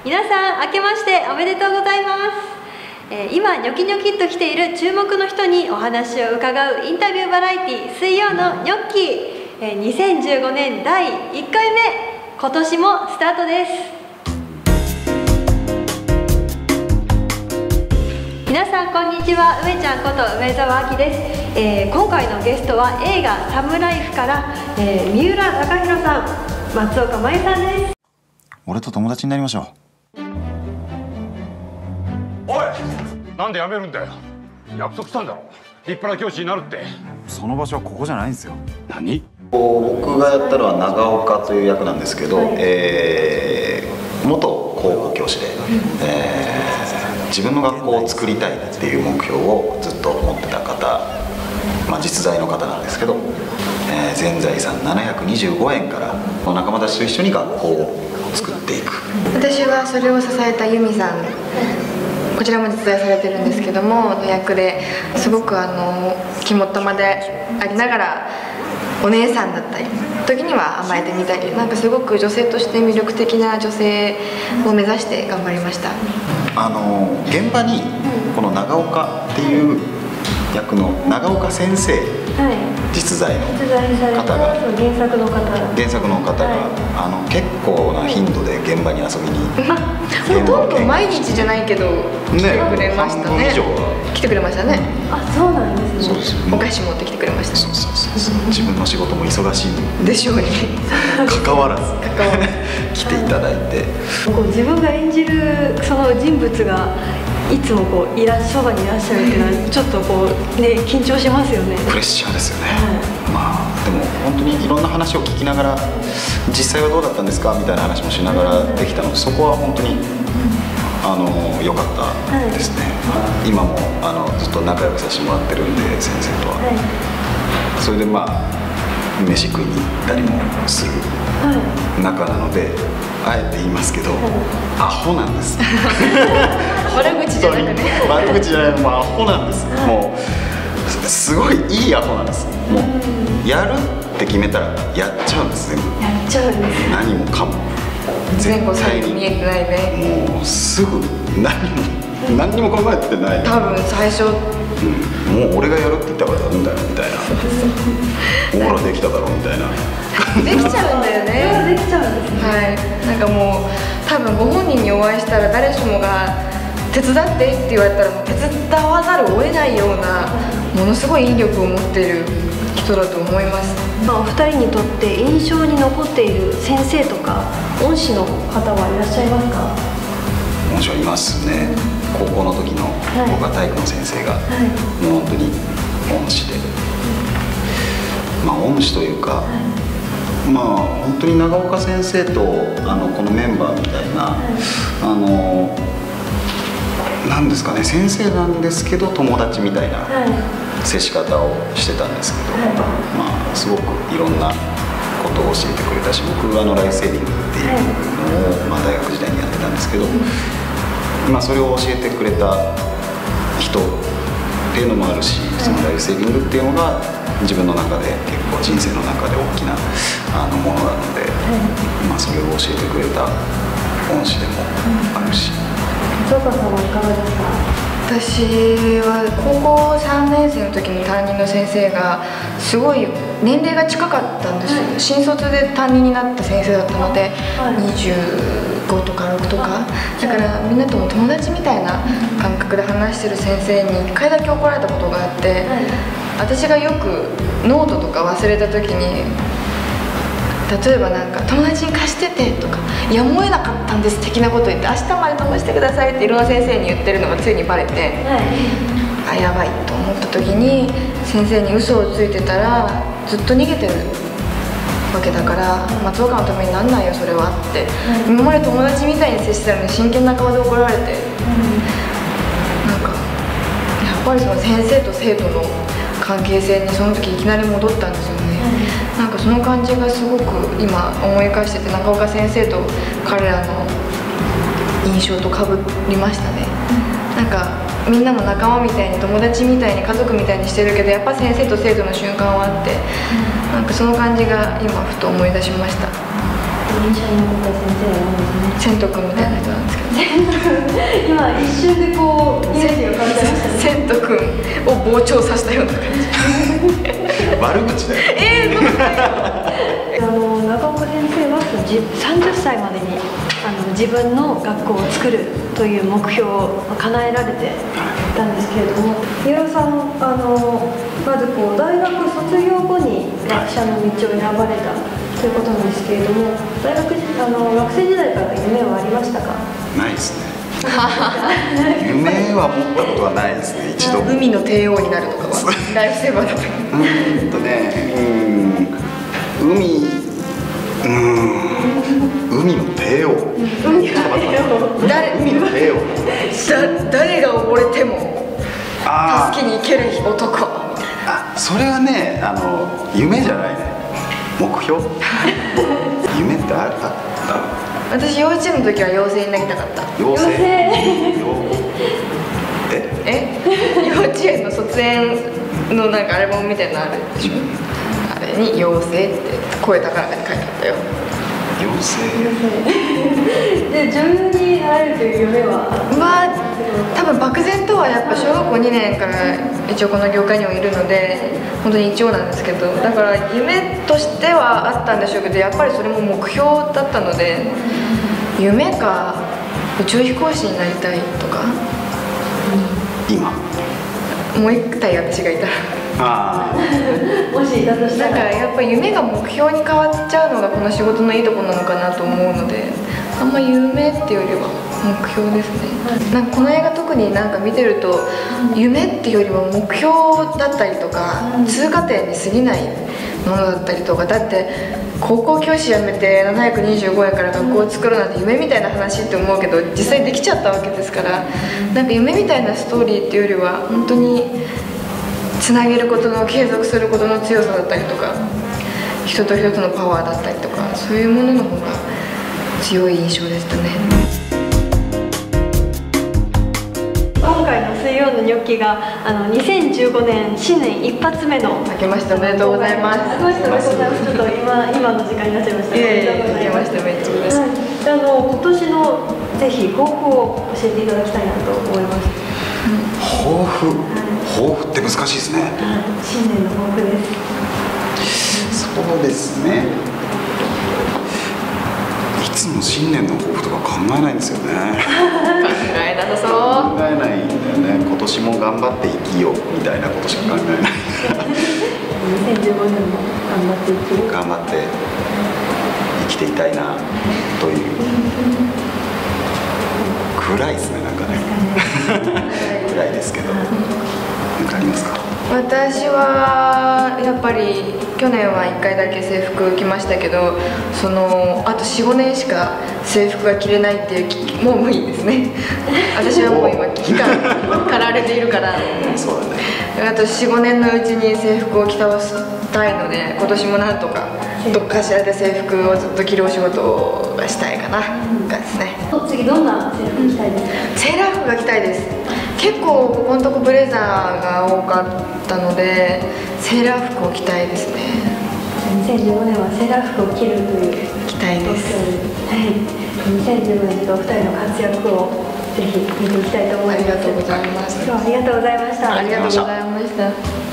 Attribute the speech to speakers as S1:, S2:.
S1: 皆さん明けましておめでとうございます。今ニョキニョキっと来ている注目の人にお話を伺うインタビューバラエティ水曜のニョッキ、2015年第1回目、今年もスタートです。皆さんこんにちは、梅ちゃんこと梅澤亜希です。今回のゲストは映画「サムライフ」から、三浦貴大さん、松岡茉優さんです。
S2: 俺と友達になりましょう。
S3: おい、なんで辞めるんだよ。約束したんだろ、立派な教師になるって。
S2: その場所はここじゃないんですよ。
S3: 何？
S2: 僕がやったのは長岡という役なんですけど、元高校教師で、自分の学校を作りたいっていう目標をずっと持ってた方、実在の方なんですけど、全財産725円から仲間たちと一緒に学校を作っていく。
S4: 私はそれを支えた由美さん、こちらも実在されてるんですけども、の役ですごく肝っ玉でありながらお姉さんだったり時には甘えてみたり、なんかすごく女性として魅力的な女性を目指して頑張りました。
S2: 現場にこの長岡っていう役の長岡先生、実在の方が、
S1: 原作の方が、
S2: 結構な頻度で現場に遊びに
S4: ほとんど毎日じゃないけど来てくれましたね。来てくれましたね。
S1: あ、そうなんですね。
S2: そうです。
S4: お菓子持ってきてくれました。
S2: そう自分の仕事も忙しい
S4: でしょうに
S2: 関わらず来ていただいて、
S1: 自分が演じるその人物がいつもそばにいらっしゃるっていうのはちょっと緊張しますよね。
S2: プレッシャーですよね。でも本当にいろんな話を聞きながら、実際はどうだったんですかみたいな話もしながらできたので、そこは本当に良かったですね。今もずっと仲良くさせてもらってるんで、先生とは。それで飯食いに行ったりもする仲なので、あえて言いますけど、アホなんです。
S4: 悪口じゃなくて、
S2: 悪口じゃない、もうアホなんです。もうすごいいいアホなんです。もうやるって決めたらやっちゃうんです。全部
S1: やっちゃうんです。
S2: 何もかも
S4: 前後左右見えてないね。
S2: もうすぐ何にも考えてない。
S4: 多分最初、
S2: もう俺がやるって言ったからやるんだよみたいな。ほらできただろみたいな。
S4: できちゃうんだよね。
S1: できちゃうんですね。
S4: はい、なんかもう多分ご本人にお会いしたら誰しもが手伝ってって言われたらもう手伝わざるを得ないようなものすごい引力を持っている人だと思います。
S1: お二人にとって印象に残っている先生とか恩師の方はいらっしゃいますか？
S2: 恩師はいますね。高校の時の僕は体育の先生がもう本当に恩師で、恩師というか、本当に長岡先生とこのメンバーみたいな、なんですかね、先生なんですけど友達みたいな接し方をしてたんですけど、すごくいろんなことを教えてくれたし、僕はライフセービングっていうのを、大学時代にやってたんですけど、それを教えてくれた人っていうのもあるし、そのライフセービングっていうのが自分の中で結構人生の中で大きなものなので、それを教えてくれた恩師でもあるし。
S1: 松岡さんはいかがですか？
S4: 私は高校3年生の時に担任の先生がすごい年齢が近かったんですよ。新卒で担任になった先生だったので、25とか6とかだからみんなとも友達みたいな感覚で話してる先生に1回だけ怒られたことがあって、私がよくノートとか忘れた時に、例えば友達に貸しててとか、やむを得なかったんです的なことを言って、明日まで飛ばしてくださいっていろんな先生に言ってるのがついにバレて、あ、やばいと思った時に先生に嘘をついてたらずっと逃げてるわけだから、松岡のためになんないよそれはって、今まで友達みたいに接してたのに真剣な顔で怒られて、やっぱりその先生と生徒の関係性にその時いきなり戻ったんですよね。その感じがすごく今思い返してて、長岡先生と彼らの印象とかぶりましたね。みんなの仲間みたいに友達みたいに家族みたいにしてるけど、やっぱ先生と生徒の瞬間はあって、その感じが今ふと思い出しました。
S1: 印象に残った先生は何ですね。
S4: 千斗君みたいな人なんですけど、
S1: 今一瞬でこうイメージが変わっちゃいましたね。
S4: 千斗君を膨張させたような感じ。
S2: 悪口だよ。
S1: 長岡先生は30歳までに自分の学校を作るという目標を叶えられていたんですけれども、三浦さんまずこう大学卒業後に学者の道を選ばれたということなんですけれども、学生時代から夢はありましたか？
S2: ないですね。夢は持ったことはないですね、一度も。
S4: 海の帝王になるとかはライフセーバーだった。
S2: 海の帝王。海の帝王。
S4: 誰が溺れても助けに行ける男。
S2: あ、それはね、夢じゃないね。目標。夢ってあった？
S4: 私幼稚園の時は妖精になりたかった。
S2: 妖精？
S4: 幼稚園の卒園のなんかアルバムみたいなのあるでしょ。あれに妖精って声高らかに書いてあったよ。
S2: 妖精。
S1: で、女優になられるという夢は？
S4: 多分漠然とはやっぱ小学校2年から一応この業界にはいるので本当に一応なんですけど、だから夢としてはあったんでしょうけど、やっぱりそれも目標だったので、夢か宇宙飛行士になりたいとか、
S2: 今
S4: もう一体私がいたら
S1: もしいたとしたら、
S4: だからやっぱ夢が目標に変わっちゃうのがこの仕事のいいところなのかなと思うので、あんま夢っていうよりは目標ですね。なんかこの映画特になんか見てると、夢っていうよりは目標だったりとか、通過点に過ぎないものだったりとか、だって高校教師辞めて725円から学校を作るなんて夢みたいな話って思うけど、実際できちゃったわけですから、なんか夢みたいなストーリーっていうよりは本当につなげることの、継続することの強さだったりとか、人と人とのパワーだったりとか、そういうものの方が強い印象でしたね。
S1: 今回の水曜のニョッキが2015年新年一発目の
S4: 明けましておめでとうございます。
S1: 明けましておめでとうございます。ちょっと今の時間になっちゃいました。
S4: 明けましてめっちゃ嬉しい。
S1: 今年のぜひ抱負を教えていただきたいなと思います。
S2: 抱負って難しいですね。
S1: 新年の抱負です。
S2: そうですね。いつも新年の抱負とか考えないんですよね。
S4: 考えなさそう。
S2: 考えないんだよね。今年も頑張って生きようみたいなことしか考えない。
S1: 2015年も頑張って生きる。
S2: 頑張って生きていたいなという。暗いですね、なんかね。暗いですけど。何かありますか？
S4: 私はやっぱり去年は1回だけ制服着ましたけど、あと 4,5 年しか制服が着れないっていうもう無理ですね。私はもう今危機感駆られているから
S2: そうだね。
S4: あと 4,5 年のうちに制服を着倒したいので、今年もなんとかどっかしらで制服をずっと着るお仕事がしたいかなですね。
S1: 次どんな制服着たいですか？
S4: セーラー服が着たいです。結構ここのとこブレザーが多かったので、セーラー服を着たいですね。
S1: 2015年はセーラー服を着るという
S4: 着たいです。
S1: はい、2015年とお二人の活躍をぜひ見ていきたいと思います。
S4: ありがとうございます。
S1: 今日はありがとうございました。
S4: ありがとうございました。